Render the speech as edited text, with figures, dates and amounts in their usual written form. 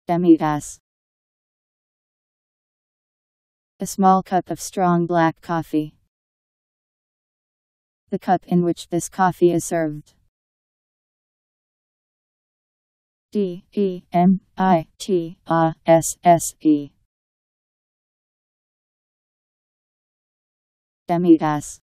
Demitasse. A small cup of strong black coffee. The cup in which this coffee is served. Demitasse. Demitasse.